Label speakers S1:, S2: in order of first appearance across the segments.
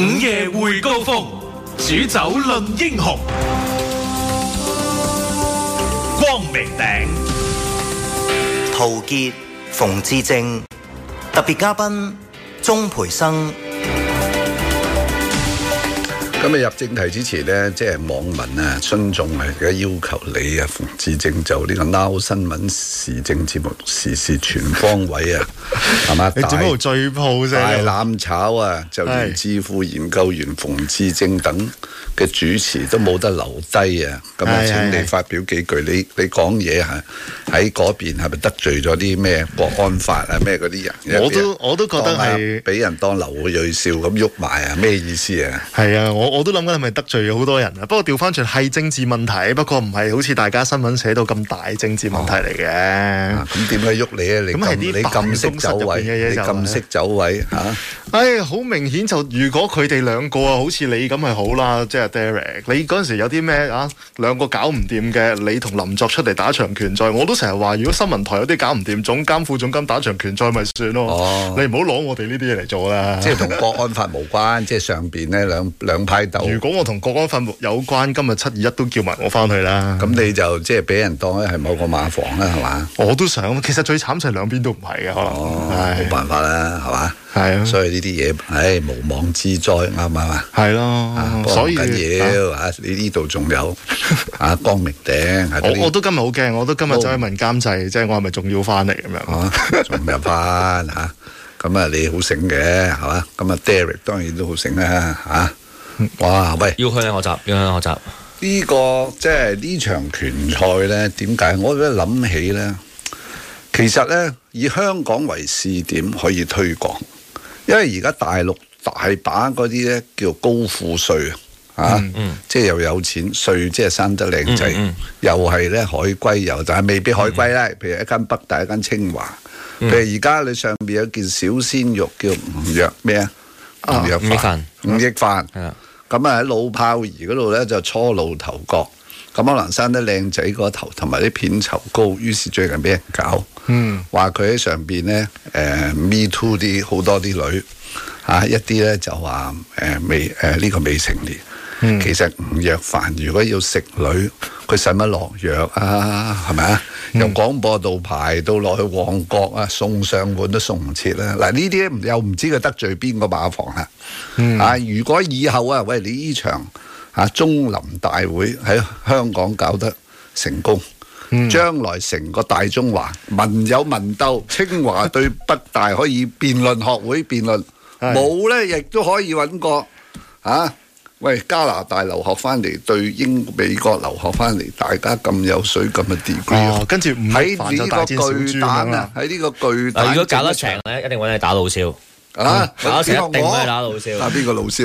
S1: 午夜會高峰，煮酒論英雄。光明頂，
S2: 陶傑、馮智政，特別嘉賓鍾培生。
S3: 今日入正題之前呢，即係網民啊、信眾啊，而家要求你啊，馮智政就呢個 Now 新聞時政節目時事全方位啊，係嘛？
S4: 你做乜度追鋪啫？
S3: 大攬炒啊，就連智庫研究員馮智政等嘅主持都冇得留低啊！咁啊，請你發表幾句，你講嘢嚇喺嗰邊係咪得罪咗啲咩國安法啊咩嗰啲人？
S4: 我都覺得係
S3: 俾人當劉銳紹咁喐埋啊！咩意思啊？
S4: 係啊，我都諗緊係咪得罪咗好多人啊？不過調翻轉係政治問題，不過唔係好似大家新聞寫到咁大政治問題嚟嘅。
S3: 咁點解喐你啊？你咁識走位，你咁識走位嚇？
S4: 好明顯就如果佢哋兩個啊，好似你咁係好啦，即係 Derek，你嗰陣時有啲咩啊？兩個搞唔掂嘅，你同林作出嚟打場拳賽，我都成日話，如果新聞台有啲搞唔掂，總監副總監打場拳賽咪算咯。你唔好攞我哋呢啲嘢嚟做啦。
S3: 即係同國安法無關，即係上邊呢兩派鬥。
S4: 如果我同國安法有關，今日721都叫埋我翻去啦。
S3: 咁你就即係俾人當係某個馬房啦，係嘛？
S4: 我都想，其實最慘就係兩邊都唔係嘅，可能。
S3: 冇辦法啦，係嘛？
S4: 係啊。
S3: 所以呢啲嘢，無妄之災，啱唔啱啊？
S4: 係咯。所以
S3: 緊要啊！你呢度仲有光明頂。
S4: 我都今日好驚，我都今日走去問監製，即係我係咪仲要翻嚟咁樣？
S3: 仲入翻嚇？咁啊，你好醒嘅係嘛？咁啊，Derek 當然都好醒啦嚇。哇！喂，
S5: 要向你學習，要向你學習。
S3: 呢個即係呢場拳賽咧，點解我都諗起咧？其實咧，以香港為試點可以推廣，因為而家大陸大把嗰啲咧叫高富帥啊，即係又有錢，帥即係生得靚仔，又係咧海歸又，但係未必海歸啦。譬如一間北大，一間清華。譬如而家你上邊有件小鮮肉叫吳若咩啊？吳亦凡。咁啊喺老炮兒嗰度咧就初露頭角，咁可能生得靚仔個頭，同埋啲片酬高，於是最近俾人搞，話佢喺上邊咧me too 啲好多啲女一啲咧就話呢個未成年。其實吳亦凡如果要食女，佢使乜落藥啊？係咪啊？由廣播道排到落去旺角啊，送上門都送唔切啦。嗱，呢啲又唔知佢得罪邊個馬房啦。如果以後啊，喂，你呢場中林大會喺香港搞得成功，將來成個大中華民有民鬥，清華對北大可以辯論學會辯論，冇咧亦都可以揾個喂，加拿大留學翻嚟對美國留學翻嚟，大家咁有水咁嘅 degree，
S4: 跟住
S3: 喺呢個巨蛋啊，喺呢個巨蛋。
S5: 如果搞得成咧，一定揾你打老蕭。搞得成一定揾你打老蕭。
S3: 打邊個老蕭？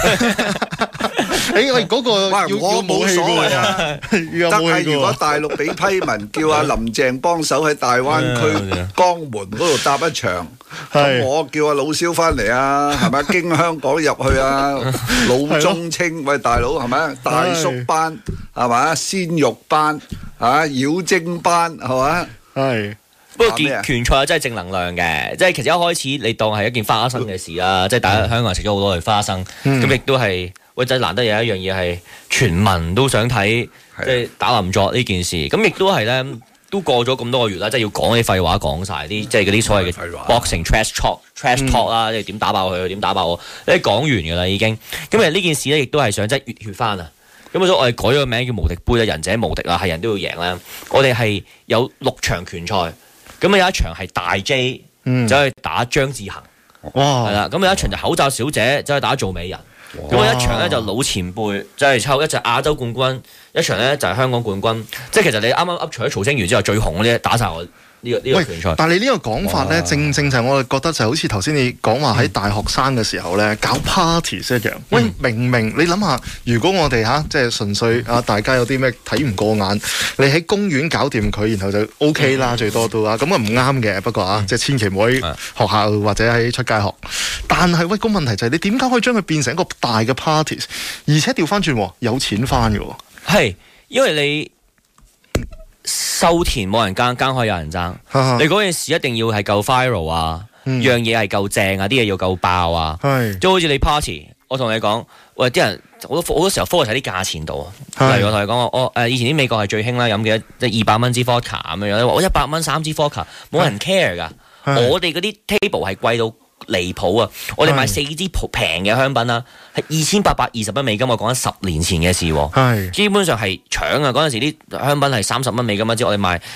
S4: 嗰個
S3: 我冇所謂啊。但係如果大陸俾批文叫阿林鄭幫手喺大灣區江門嗰度搭一場。咁我叫阿老蕭翻嚟啊，係咪？經香港入去啊，老中青，喂大佬係咪？大叔班係咪？鮮肉班妖精班係咪？
S4: 係。
S5: 不過拳賽真係正能量嘅，即係其實一開始你當係一件花生嘅事啦，即係大家香港人食咗好多類花生，咁亦都係真係難得有一樣嘢係全民都想睇，即係打林作呢件事，咁亦都係咧。都過咗咁多個月啦，即係要講啲廢話講晒啲，即係嗰啲所謂嘅 boxing trash talk 啦，即係點打爆佢，點打爆我，你講完㗎啦已經。咁其實呢件事咧，亦都係想即係熱血翻啊！咁所以我哋改咗個名叫無敵杯啦，仁者無敵啦，係人都要贏啦。我哋係有6場拳賽，咁有一場係大 J 走去打張志恆，係啦，咁有一場就口罩小姐走去打做美人。咁一場咧就老前輩，即係抽一隻亞洲冠軍，一場咧就係香港冠軍。即係其實你啱啱除咗曹星如之後最紅嗰啲打晒我呢個拳賽。
S4: 但係你呢個講法咧，正就係我哋覺得就好似頭先你講話喺大學生嘅時候咧搞 party 一樣。喂，明你諗下，如果我哋即係純粹大家有啲咩睇唔過眼，你喺公園搞掂佢，然後就 OK 啦，最多都唔啱嘅。不過即係千祈唔可以學校或者喺出街學。但係個問題就係你點解可以將佢變成一個大嘅 parties， 而且調翻轉有錢翻嘅喎？
S5: 係因為你收田冇人耕，耕開有人爭。你嗰件事一定要係夠 viral 啊，樣嘢係夠正啊，啲嘢要夠爆啊。即係好似你 party， 我同你講，喂，啲人好多時候 focus 喺啲價錢度啊。例如我同你講，我以前啲美國係最興啦，飲嘅即係200蚊支 vodka 咁樣樣，我100蚊3支 vodka， 冇人 care 㗎。我哋嗰啲 table 係貴到離譜啊！我哋買4支平嘅香檳啦，係2820蚊美金。我講緊10年前嘅事喎，基本上係搶啊！嗰陣時啲香檳係30蚊美金一支，我哋賣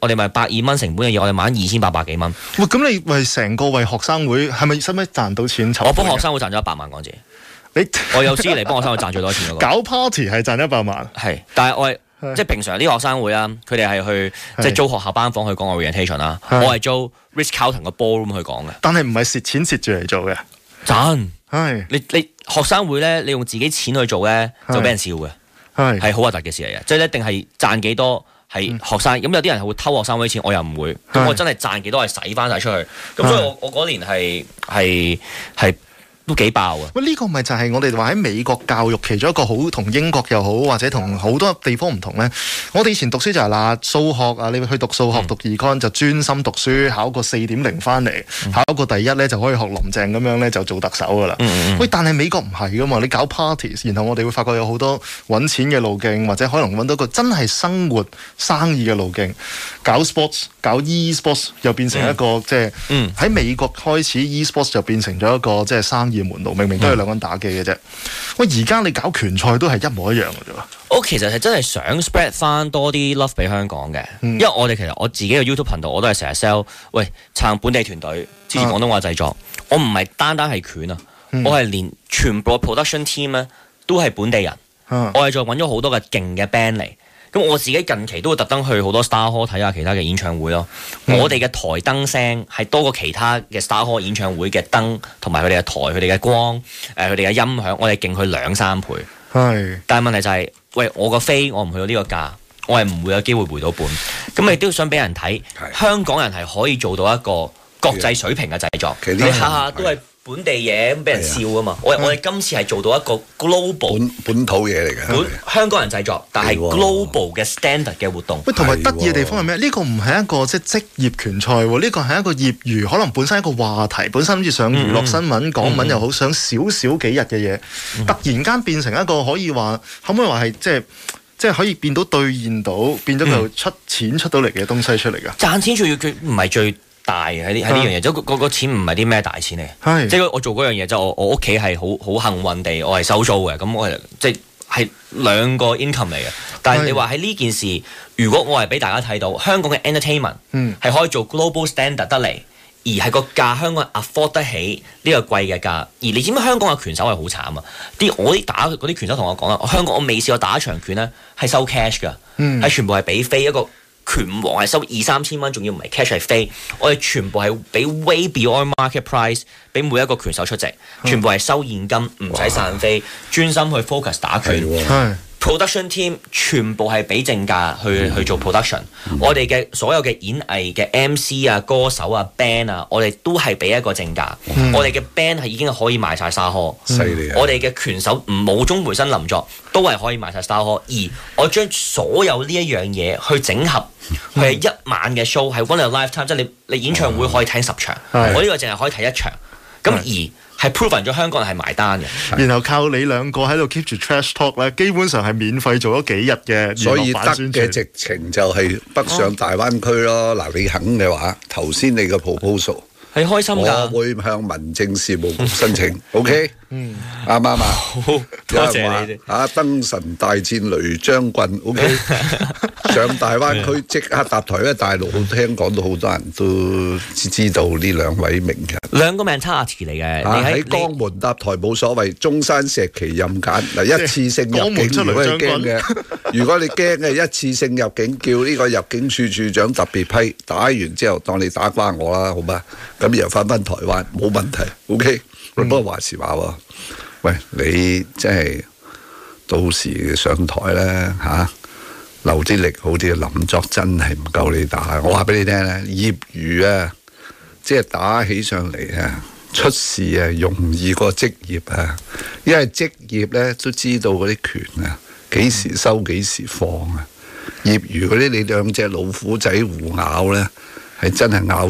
S5: 120蚊成本嘅嘢，我哋賣2800幾蚊。
S4: 喂，咁你為成個為學生會係咪使唔使賺到錢？
S5: 我幫學生會賺咗100萬港紙。我有資嚟幫學生會賺最多錢嗰個。
S4: 搞 party 係賺100萬。
S5: 係，但係我係即係平常啲學生會啊，佢哋係去即係租學校班房去講 orientation 啦，我係租 Ritz-Carlton 個 ballroom 去講嘅。但係唔係蝕錢蝕住嚟做嘅， 賺。
S4: 係
S5: 你學生會咧，你用自己錢去做咧，就俾人笑嘅，係好核突嘅事嚟嘅。即係一定係賺幾多係學生，咁有啲人係會偷學生會錢，我又唔會。咁我真係賺幾多係使翻晒出去。咁所以我嗰年係都幾爆啊！
S4: 喂，呢個咪就係我哋話喺美國教育其中一個好同英國又好，或者同好多地方唔同咧。我哋以前讀書就係啦，數學啊，你去讀數學讀 econ 就專心讀書，考個4.0翻嚟，考個第一咧就可以學林鄭咁樣咧就做特首噶啦。喂，但係美國唔係噶嘛，你搞 parties， 然後我哋會發覺有好多揾錢嘅路徑，或者可能揾到個真係生活生意嘅路徑。搞 sports， 搞 e-sports 又變成一個即係喺美國開始 e-sports 就變成咗一個即係生意門路，明明都係2個人打機嘅啫。喂，而家你搞拳賽都係一模一樣嘅啫。
S5: 我其實係真係想 spread 翻多啲 love 俾香港嘅，因為我哋其實我自己嘅 YouTube 頻道我都係成日 sell， 喂，撐本地團隊，支持廣東話製作。我唔係單係拳啊，我係連全部 production team 咧都係本地人。我係再揾咗好多嘅勁嘅 band 嚟。咁我自己近期都會特登去好多 Star Hall 睇下其他嘅演唱會咯。我哋嘅台燈聲係多過其他嘅 Star Hall 演唱會嘅燈，同埋佢哋嘅台、佢哋嘅光、佢哋嘅音響，我哋勁佢2-3倍。係，但係問題就係，喂，我個飛我唔去到呢個價，我係唔會有機會回到本。咁你都要想俾人睇，香港人係可以做到一個國際水平嘅製作。你下下都係本地嘢咁俾人笑啊嘛！我哋今次係做到一個 global
S3: 本土嘢嚟嘅，
S5: 香港人製作，但係 global 嘅 standard 嘅活動。
S4: 喂，同埋得意嘅地方係咩？呢個唔係一個即係職業拳賽喎，呢個係一個業餘，可能本身一個話題，本身好似上娛樂新聞、港聞又好，上少幾日嘅嘢，突然間變成一個可以話，可唔可以話係即係可以變到兌現到，變咗佢出錢出到嚟嘅東西出嚟㗎？賺錢仲要佢唔係最大嘅喺呢樣嘢，即係個錢唔係啲咩大錢嚟，即係我做嗰樣嘢，即係我屋企係好幸運地，我係收租嘅，咁我即係2個 income 嚟嘅。但係你話喺呢件事，如果我係俾大家睇到香港嘅 entertainment 係可以做 global standard 得嚟，而係個價香港人 afford 得起呢個貴嘅價，而你知唔知香港嘅拳手係好慘啊？我啲打嗰啲拳手同我講啦，香港我未試過打一場拳咧係收 cash 㗎，係全部係俾飛一個。拳王係收2-3千蚊，仲要唔係 cash 係飛，我哋全部係俾 way beyond market price， 俾每一個拳手出席，全部係收現金，唔使散飛，專心去 focus 打拳。production team 全部係俾正價去做 production，我哋嘅所有嘅演藝嘅 MC 啊、歌手啊、band 啊，我哋都係俾一個正價。我哋嘅 band 係已經可以賣晒沙河，
S3: 犀利！
S5: 我哋嘅拳手冇鐘培生林作都係可以賣晒沙河，而我將所有呢一樣嘢去整合，佢係1晚嘅 show 係 one a lifetime， 即係你演唱會可以睇10場，我呢個淨係可以睇1場，咁而係 proven 咗香港人係埋單嘅，
S4: 然後靠你兩個喺度 keep 住 trash talk 咧，基本上係免費做咗幾日嘅娛樂版宣傳。所以得嘅直情就係北上大灣區咯。嗱，你肯嘅話，頭先你個 proposal
S5: 係開心㗎，
S3: 我會向民政事務局申請。OK，啱唔啱啊？
S5: 好，多謝你哋。
S3: 燈神大戰雷將軍 OK， 上大灣區即刻搭台，因為大陸聽講到好多人都知道呢2位名人。2個 mentality 嚟嘅，你喺江門搭台冇所謂，中山石岐任揀嗱，一次性入境如果係驚嘅，如果你驚嘅一次性入境，叫呢個入境處處長特別批，打完之後當你打瓜我啦，好嗎？咁又翻台灣冇問題 ，OK。不過話時話喎，喂，你即係到時上台咧留啲力好啲，林作真係唔夠你打。我話俾你聽咧，業餘啊，即係打起上嚟啊，出事啊容易過職業啊，因為職業咧都知道嗰啲拳啊幾時收幾時放啊，業餘嗰啲你2隻老虎仔互咬咧，係真係咬到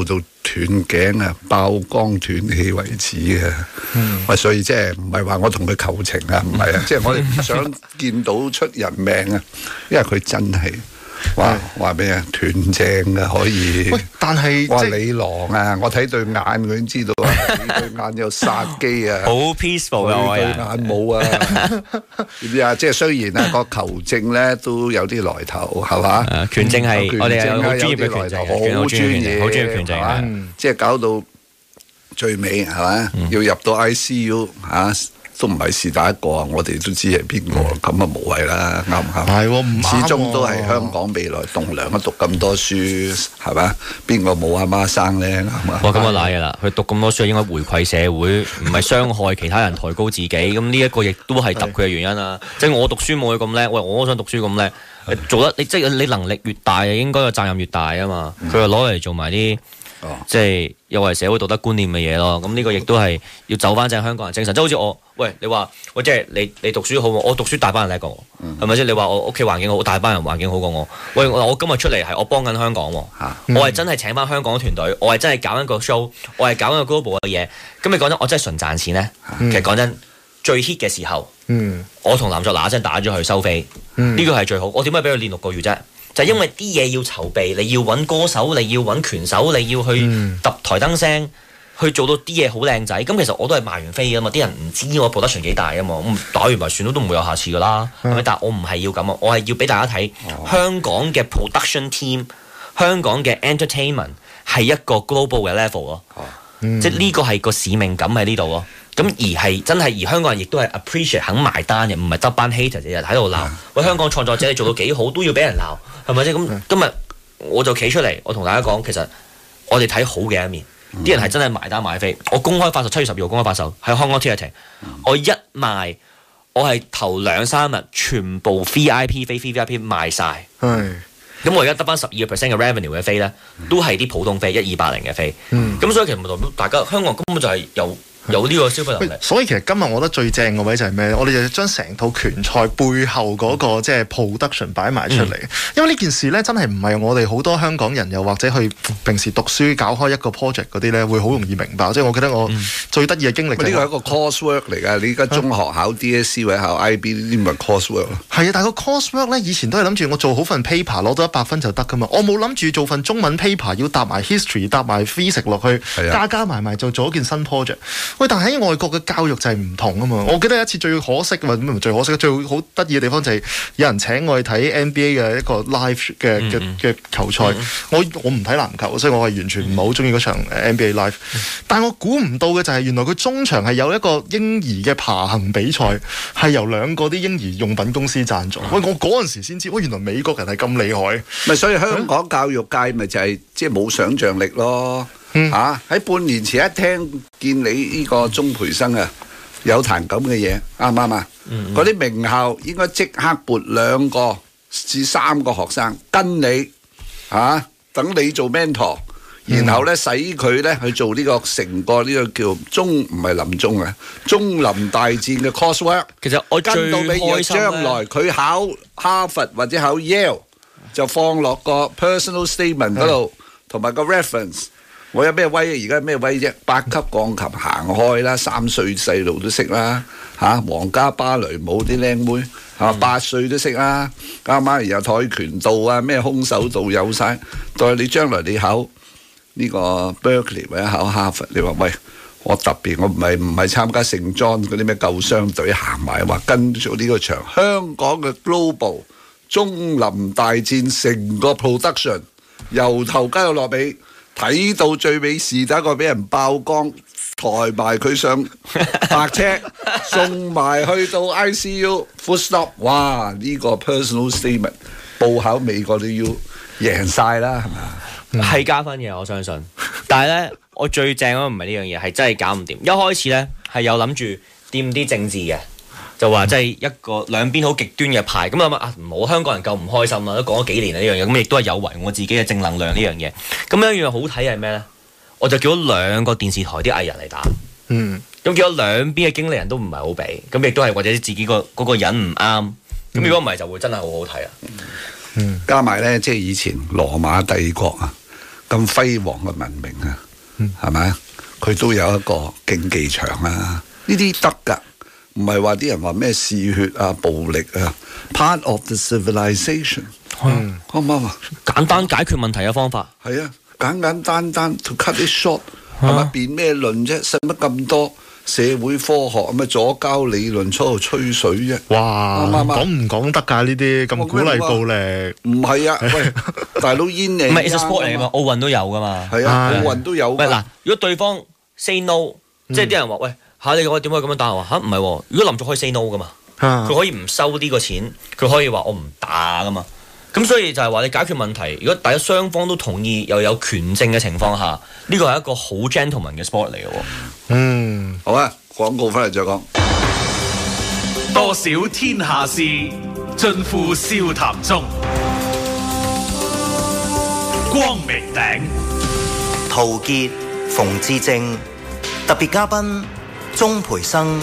S3: 斷頸啊、爆光斷氣為止嘅。喂，所以即係唔係話我同佢求情啊，唔係啊，即係我哋唔想見到出人命啊，因為佢真係。話俾人斷正啊，可以。
S4: 喂，但係
S3: 哇，李郎啊，我睇對眼佢已經知道啊，對眼有殺機啊，
S5: 好 peaceful 嘅
S3: 對眼冇啊，知唔知啊？即係雖然啊個球證咧都有啲來頭，係嘛？
S5: 權證係我哋有好專業嘅權證，
S3: 好專業，
S5: 好專業權證啊！
S3: 即係搞到最尾係嘛？要入到 ICU 嚇。都唔係是但一個啊！我哋都知係邊個，咁啊無謂啦，啱唔啱？
S4: 係喎，唔啱喎。
S3: 始終都係香港未來棟梁，讀咁多書係嘛？邊個冇阿媽生咧？啱嘛？
S5: 哇！咁啊賴嘅啦，佢讀咁多書應該回饋社會，唔係傷害其他人，抬高自己。咁呢一個亦都係揼佢嘅原因啦。即係我讀書冇佢咁叻，喂，我都想讀書咁叻，做得你即係你能力越大，應該個責任越大啊嘛。佢就攞嚟做埋啲。即係又係社會道德觀念嘅嘢咯，咁呢個亦都係要走翻正香港人精神，即係好似我，喂你話，喂即係你讀書好，我讀書大班人叻過我，係咪先？你話我屋企環境好，大班人環境好過我，喂我今日出嚟係我幫緊香港喎，我係真係請翻香港嘅團隊，我係真係搞一個 show，我係搞一個 global 嘅嘢，咁你講真，我真係純賺錢咧，其實講真最 hit 嘅時候，我同林作嗱聲打咗去收飛，呢個係最好，我點解俾佢練6個月啫？就係因為啲嘢要籌備，你要揾歌手，你要揾拳手，你要去揼台燈聲，去做到啲嘢好靚仔。咁其實我都係賣完飛㗎嘛，啲人唔知我 production 幾大㗎嘛，我打完咪算都唔會有下次㗎啦。係咪？但係我唔係要咁啊，我係要俾大家睇香港嘅 production team，香港嘅 entertainment 係一個 global 嘅 level 咯。即係呢個係個使命感喺呢度咯。咁而係真係，而香港人亦都係 appreciate 肯埋單嘅，唔係得班 hater 日日喺度鬧。喂，香港創作者你做到幾好都要俾人鬧，係咪先？咁今日我就企出嚟，我同大家講，其實我哋睇好嘅一面，啲人係真係埋單買飛。我公開發售7月12號公開發售喺香港 theatre， 我一賣，我係頭2-3日全部 VIP 飛 VIP 賣晒。咁我而家得翻12% 嘅 revenue 嘅飛咧，都係啲普通飛1,280嘅飛。咁所以其實唔代表大家香港根本就係有呢個消費能力。
S4: 所以其實今日我覺得最正嘅位就係咩？我哋就將成套拳賽背後嗰個即係 production 擺埋出嚟。因為呢件事咧真係唔係我哋好多香港人又或者去平時讀書搞開一個 project 嗰啲咧會好容易明白。即係我記得我最得意嘅經歷就係呢
S3: 個係一個 coursework 嚟㗎。你而家中學考 DSE 或者考 IB 呢啲咪 coursework 咯。係
S4: 啊，但係個 coursework 咧以前都係諗住我做好份 paper 攞到100分就得㗎嘛。我冇諗住做份中文 paper 要搭埋 history 搭埋 physics 落去，加埋就做一件新 project。喂，但係喺外國嘅教育就係唔同啊嘛！我記得有一次最可惜或者唔係最可惜，最好得意嘅地方就係有人請我去睇 NBA 嘅一個 live 嘅球賽。我唔睇籃球，所以我係完全唔係好中意嗰場 NBA live。但我估唔到嘅就係原來佢中場係有一個嬰兒嘅爬行比賽，係由2個啲嬰兒用品公司贊助。喂，我嗰陣時先知，原來美國人係咁厲害。
S3: 咪所以香港教育界咪就係即係冇想像力咯。喺半年前一聽見你呢個鍾培生啊有彈咁嘅嘢，啱唔啱啊？嗰啲名校應該即刻撥2個至3個學生跟你等你做 mentor，然後咧使佢咧去做呢個成個呢個叫唔係臨終啊，中臨大戰嘅 coursework。
S5: 其實我
S3: 跟到你將來佢考哈佛或者考 Yale 就放落個 personal statement 嗰度，同埋個 reference。我有咩威啊？而家咩威啫？8級鋼琴行開啦，3歲細路都識啦，皇家芭蕾舞啲靚妹8歲都識啦，啱啱然後跆拳道啊，咩空手道有晒。但係你將來你考呢個 Berkeley 或者考哈佛，你話喂，我特別我唔係參加聖莊嗰啲咩救傷隊行埋，話跟住呢個場香港嘅 global 中臨大戰成個 production 由頭加到落尾。睇到最尾是得一個俾人爆光，抬埋佢上白車，送埋去到 ICU full stop。哇！呢個 personal statement 報考美國都要贏晒啦，係咪？
S5: 係加分嘅，我相信。但係咧，我最正嗰個唔係呢樣嘢，係真係搞唔掂。一開始咧係有諗住掂啲政治嘅，就話即係一個兩邊好極端嘅派。咁諗唔好香港人夠唔開心啦，都講咗幾年啦呢樣嘢，咁亦都係有違我自己嘅正能量呢樣嘢。咁有一樣好睇係咩咧？我就叫咗2個電視台啲藝人嚟打。咁叫咗兩邊嘅經理人都唔係好俾，咁亦都係或者自己嗰個人唔啱。咁如果唔係就會真係好好睇啊！
S3: 加埋咧，即係以前羅馬帝國啊咁輝煌嘅文明啊， 係咪？佢都有一個競技場啊，呢啲得㗎，唔係話啲人話咩嗜血啊、暴力啊 ，part of the civilization，啱唔啱啊？
S5: 簡單解決問題嘅方法。
S3: 係啊，簡單 to cut it short， 係咪？辯咩論啫？使乜咁多社會科學咩左膠理論出度吹水啫？
S4: 哇，講唔講得㗎？呢啲咁鼓勵暴力？
S3: 唔係啊，喂，大佬煙你
S5: 唔係 it's a sport 嚟㗎嘛，奧運都有㗎嘛。
S3: 係啊，奧運都有㗎。
S5: 喂嗱，如果對方 say no，即係啲人話喂嚇你我點解咁樣打我嚇？唔係喎，如果林作可以 say no 㗎嘛，佢可以唔收呢個錢，佢可以話我唔打㗎嘛。咁所以就係話你解決問題，如果大家雙方都同意又有權證嘅情況下，呢個係一個好 gentleman 嘅 sport 嚟嘅喎。
S3: 好啊，廣告翻嚟再講。
S1: 多少天下事，盡付笑談中。光明頂，
S2: 陶傑、馮智政，特別嘉賓鍾培生。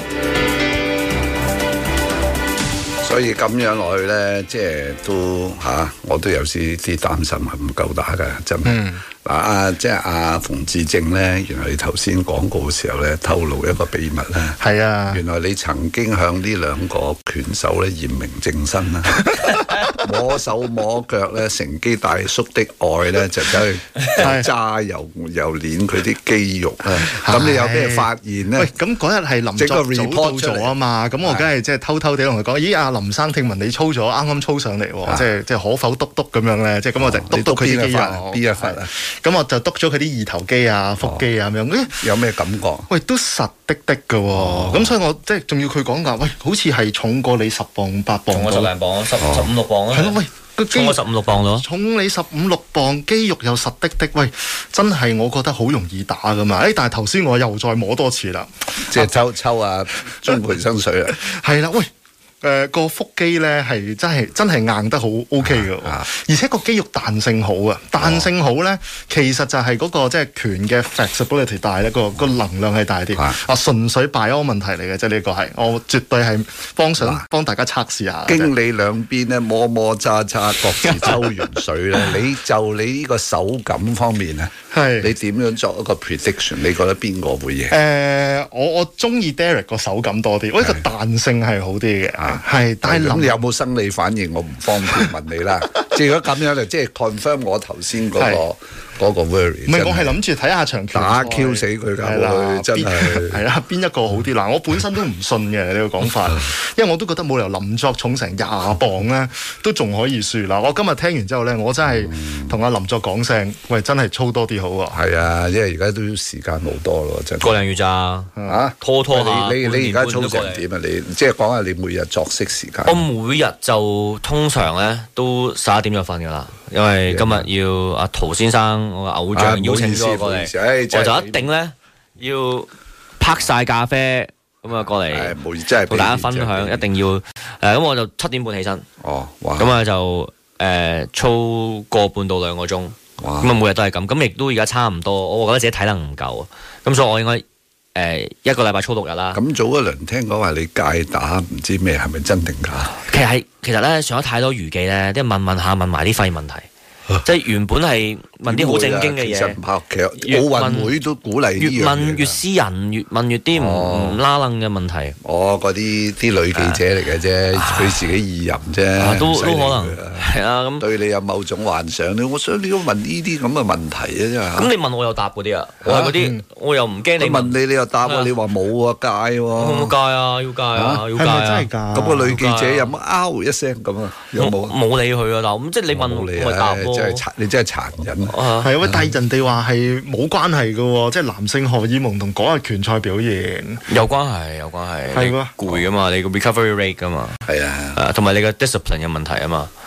S3: 所以咁樣落去咧，即係都我都有啲擔心係唔夠打㗎，真係。即係阿馮智政咧，原來你頭先廣告嘅時候咧，透露一個秘密咧。
S4: 係啊，
S3: 原來你曾經向呢兩個拳手咧驗明正身啦，摸手摸腳咧，乘機大叔的愛咧，就走去揸又練佢啲肌肉啦。咁你有咩發現咧？
S4: 喂，咁嗰日係林作早到咗啊嘛，咁我梗係即係偷偷地同佢講，咦，阿林生聽聞你操咗，啱啱操上嚟喎，即係可否篤篤咁樣咧？即係咁我就篤佢啲肌肉。
S3: 邊一忽啊？
S4: 咁我就篤咗佢啲二頭肌啊、腹肌啊咁樣。
S3: 有咩感覺？
S4: 喂，都實的㗎喎。咁所以我即係仲要佢講㗎。喂，好似係重過你10磅8磅。
S5: 重我10零磅15、16磅啊。
S4: 係咯，喂，個
S5: 重我15、16磅咯。
S4: 重你15、16磅，肌肉又實的。喂，真係我覺得好容易打㗎嘛。但係頭先我又再摸多次啦，
S3: 即係抽啊鍾培生水啊。
S4: 係啦，喂。個腹肌咧係真係硬得好 OK 嘅，而且個肌肉彈性好啊！彈性好咧，其實就係嗰個即係拳嘅 flexibility 大咧，個能量係大啲。純粹 bio 問題嚟嘅啫，呢個係我絕對係幫大家測試下。
S3: 經你兩邊咧摸摸揸揸，各自抽完水咧，你就你呢個手感方面咧，你點樣作一個 prediction？你覺得邊個會贏？
S4: 我中意 Derek 個手感多啲，我呢個彈性係好啲嘅。係，但係
S3: 咁你有冇生理反應？我唔方便問你啦。即係如果咁樣就即係 confirm 我頭先嗰個 worry。
S4: 唔係，我係諗住睇下場拳
S3: 打 Q 死佢㗎，真係
S4: 係啦，邊一個好啲？嗱，我本身都唔信嘅你個講法，因為我都覺得冇理由林作重成20磅咧，都仲可以輸啦。我今日聽完之後咧，我真係同阿林作講聲，喂，真係操多啲好喎。
S3: 係啊，因為而家都時間冇多咯，真係。
S5: 個零月咋？拖下。
S3: 你而家操成點啊？你即係講下你每日作息時間。
S5: 我每日就通常咧都11點就瞓㗎啦，因為今日要阿陶先生我嘅偶像邀請咗我過嚟，我就一定咧要拍晒咖啡咁啊過嚟，同大家分享，一定要咁我就7點半起身，咁啊就操個半到2個鐘，咁啊每日都係咁，咁亦都而家差唔多，我覺得自己體能唔夠，咁所以我應該。一個禮拜操6日啦。
S3: 咁早一輪聽講話你戒打唔知咩係咪真定假？
S5: 其實咧上咗太多娛記咧，啲問下問埋啲廢問題，即係原本係問啲好正經嘅嘢。
S3: 其實奧運會都鼓勵
S5: 越問越私人，越問越啲唔拉楞嘅問題。
S3: 嗰啲女記者嚟嘅啫，佢自己意淫啫，
S5: 都可能係啊。咁
S3: 對你有某種幻想，我想你要問呢啲咁嘅問題啊，真係。咁
S5: 你問我又答嗰啲啊？我係嗰啲，我又唔驚你
S3: 問你又答喎，你話冇啊，戒喎。
S5: 冇戒啊，要戒啊，要戒啊。
S4: 真係㗎？
S3: 咁個女記者有冇嗷一聲咁啊？有冇？
S5: 冇理佢啊！嗱，咁即係你問我咪答咯。
S3: 你真係殘忍。
S4: 係啊，但係人哋話係冇關係嘅喎，即係男性荷爾蒙同嗰日拳賽表現
S5: 有關係，有關係。
S4: 係喎，
S5: 攰噶嘛，你個 recovery rate 噶嘛。
S3: 係啊，
S5: 同埋你個 discipline 嘅問題啊嘛。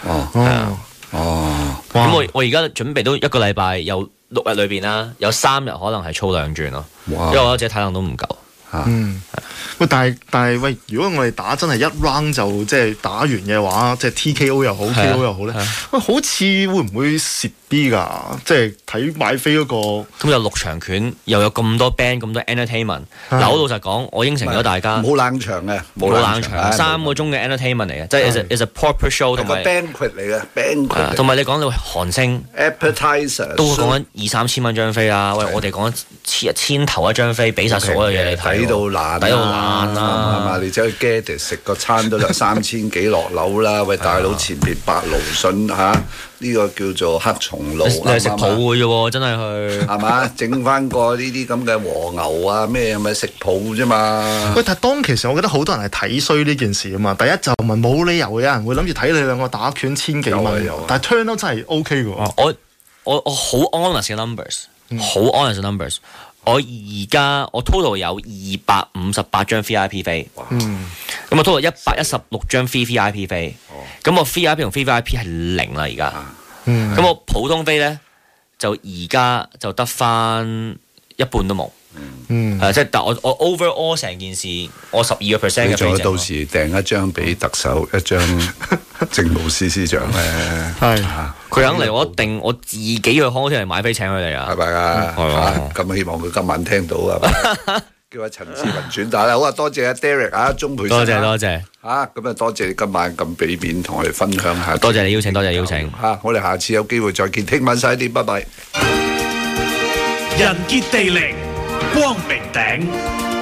S5: 咁我而家準備都1個禮拜，有6日裏邊啦，有3日可能係操2轉咯。因為我自己體能都唔夠。
S4: 喂，但係喂，如果我哋打真係一 round 就即係打完嘅話，即係 TKO 又好，KO 又好咧，喂，好似會唔會蝕啲㗎？即係睇買飛嗰個
S5: 咁有6場拳，又有咁多 band 咁多 entertainment。嗱，好老實講，我應承咗大家
S3: 冇冷場嘅，
S5: 冇冷場，3個鐘嘅 entertainment 嚟嘅，即係 is a proper show 同埋
S3: banquet 嚟嘅 banquet。
S5: 同埋你講到韓星
S3: appetizer
S5: 都講緊2-3千蚊張飛啦。喂，我哋講1000頭一張飛，俾晒所有嘢你睇，
S3: 抵到爛，
S5: 抵到爛啦，
S3: 係嘛？你走去 Geddes 食個餐都就3000幾落樓啦。喂，大佬前邊白蘆筍嚇，呢個叫做黑松露，
S5: 你係食譜嘅啫喎，真係去
S3: 係嘛？整翻個呢啲咁嘅和牛啊咩，咪食譜啫嘛。
S4: 喂，但係當其實我覺得好多人係睇衰呢件事啊嘛。第一就問冇理由有人會諗住睇你兩個打拳千幾蚊，但係 turn 都真係 OK 嘅喎。
S5: 我好 honest 嘅 numbers，好 honest 嘅 numbers。我而家我 total 有258張 VIP 飛，咁我 total 116張 VIP 飛，咁我 VIP 同 VIP 係0啦而家，咁我普通飛咧就而家就得翻一半都冇。即係但我 overall 成件事，我12%嘅飛
S3: 你仲到時訂一張俾特首，一張政務司司長咧，
S4: 係
S5: 佢肯嚟，我一定我自己去康好似嚟買飛請佢哋啊，
S3: 係咪啊？咁希望佢今晚聽到啊！叫阿陳志文轉達啦，好啊！多謝阿 Derek 啊，鍾培生，
S5: 多謝
S3: 咁啊多謝你今晚咁俾面同我哋分享下，
S5: 多謝你邀請，多謝邀請
S3: 嚇！我哋下次有機會再見，聽晚10點，拜拜。
S1: 人傑地靈，光明頂。